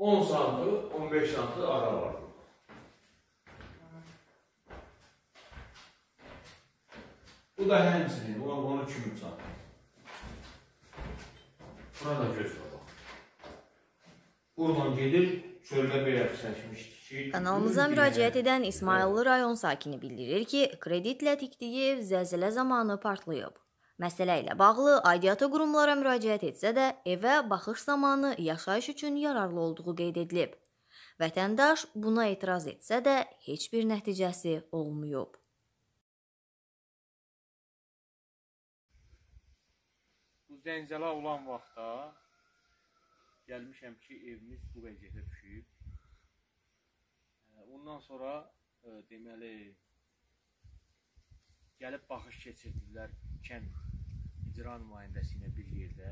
10 santı, 15 santı ara var. Bu da həmsinin, 13 santı. Buna da göz var. Buradan gedir, çöldə beyaz çəkmişdik ki... Kanalımıza müraciət edən İsmayıllı rayon sakini bildirir ki, kreditlə tikdiyi ev zəlzələ zamanı partlayıb. Məsələ ilə bağlı aidiyyatı qurumlara müraciət etsə də, evə baxış zamanı yaşayış üçün yararlı olduğu qeyd edilib. Vətəndaş buna etiraz etsə də, heç bir nəticəsi olmayıb. Bu zəlzələ olan vaxtda gəlmişəm ki, evimiz bu vəziyyətə düşüb. Ondan sonra deməli gəlib baxış keçirdilər kənd icra nümayəndəsi ilə bir yerdə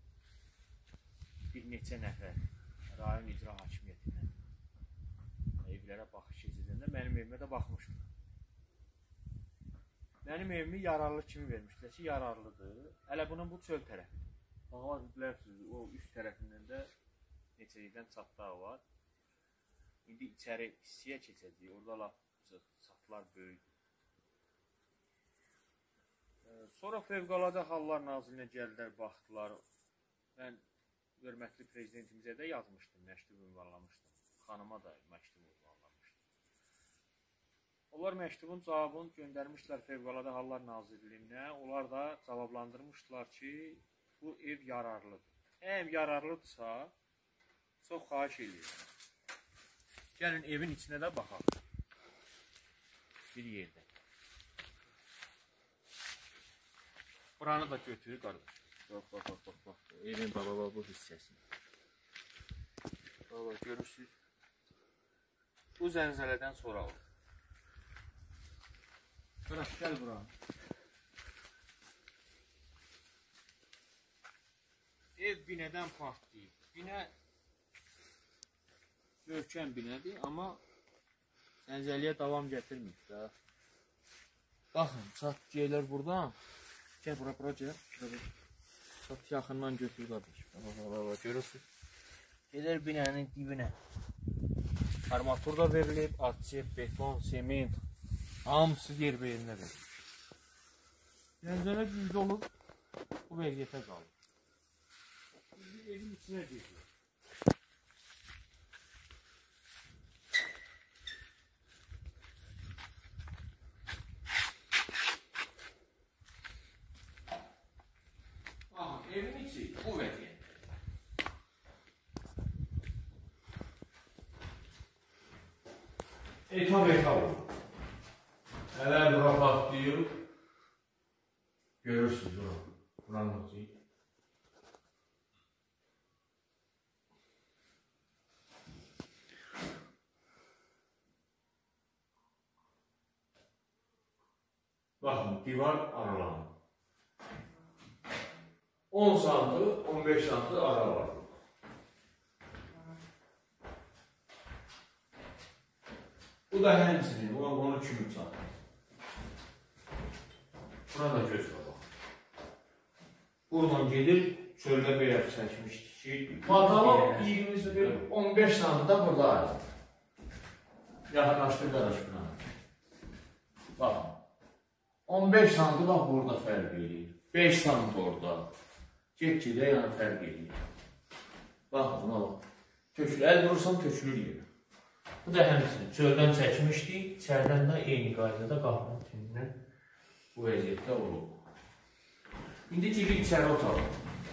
bir neçə nəfər rayon icra hakimiyyətindən evlərə baxış keçirdəndə mənim evimə də baxmışdım. Mənim evimi yararlı kimi vermişdilər ki, yararlıdır. Hələ bunun bu çöl tərəfi. Bax, bilərsiniz, o üst tərəfindən də neçə yerdən çatdağı var. İndi içəri hissəyə keçəcəyik. Orada çatlar böyükdür. Sonra Fövqəladə Hallar Nazirinə gəldilər, baxdılar. Mən hörmətli prezidentimizə də yazmışdım, məktub ünvanlamışdım. Xanıma da məktub ünvanlamışdım. Onlar məktubun cavabını göndərmişlər Fövqəladə Hallar Nazirliyinə. Onlar da cavablandırmışdılar ki, bu ev yararlıdır. Əgər yararlıdırsa, çox xahiş edirəm. Gəlin evin içinə də baxaq. Bir yerdə. Buranı da götürür qardaş. Bax. Evin baba bu hissəsini. Baba görürsünüz. Bu zəlzələdən sonra olur. Qardaş gəl bura. Ev binədən partlayıb. Binə möhkəm binədir, amma zəlzələyə davam gətirməyib də. Baxın, çat geylər buradan. Gəl bura gəl. Çat yaxından götür qardaş. Görürsünüz. Geylər binənin dibinə. Armatur da verilib, atçı, beton, sement. Hamısı yer beyinə verilib. Zəlzələ güclü olub, bu vəziyyətə qalıb. Evin içine giriyor. Aha, evin içi bu vəziyyətdə. Etap olur. Hələ bura patlayıb. Görürsünüz bura. Buranın içi. Bakın, divar aralanır. 10 santı, 15 santı ara var. Bu da həmsinin, 13 santı. Buna da göz var. Buradan gedir, çöldə beyaz çəkmişdik ki... Patalon 15 santı da burada. Yaxınlaşdır qardaş buna. Bakın. 15 santı bax burada fərq edir. 5 sant orada. Get-gedə yəni fərq edir. Bax, buna bax. Tökülür, əl vurursan tökülür yerə. Bu da həmsinin. Çöldən çəkmişdik. İçərdən də eyni qaydada qapının tümündən bu vəziyyətdə olub. İndi girir içəri otağa.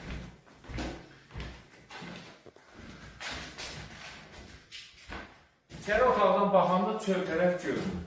İçəri otaqdan baxanda çöl tərəf görünür.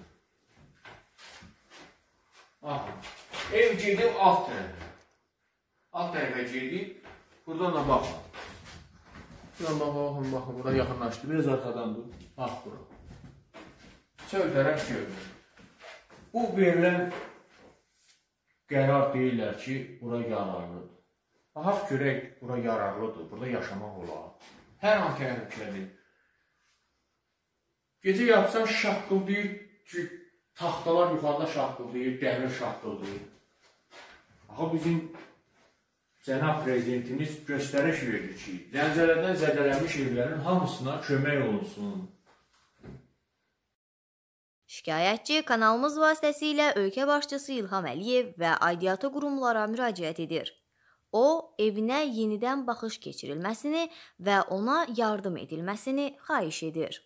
Ev gedib alt tərəfə. Alt tərəfə gedib, buradan da baxın. Buradan baxın, buradan yaxınlaşdı. Biraz arxadan dur. Bax bura. Çöl tərəf görünür. Bu verilən qərar deyirlər ki, bura yararlıdır. Baxaq görək, bura yararlıdır, burada yaşamaq olar. Hər an təhlükəlidir. Gecə yatsan şaqqıldayır, taxtalar yuxarıda şaqqıldayır, dəmir şaqqıldayır. Axı bizim Cənab Prezidentimiz göstəriş verdi ki, zəlzələdən zədələnmiş evlərin hamısına kömək olunsun. Şikayətçi kanalımız vasitəsilə ölkə başçısı İlham Əliyev və aidiyyatı qurumlara müraciət edir. O, evinə yenidən baxış keçirilməsini və ona yardım edilməsini xahiş edir.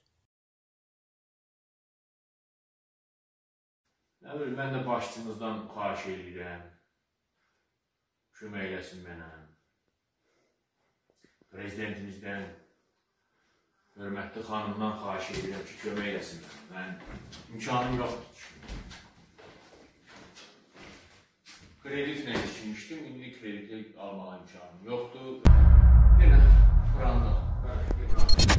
Mən də başçımızdan xahiş edirəm. Kömək eləsin mənə. Prezidentimizdən, hörmətli xanımdan xahiş edirəm ki, kömək eləsin mənə. Mən imkanım yoxdur. Kreditlə işləmişdim, indi krediti almağa imkanım yoxdur. Yenə, buranda.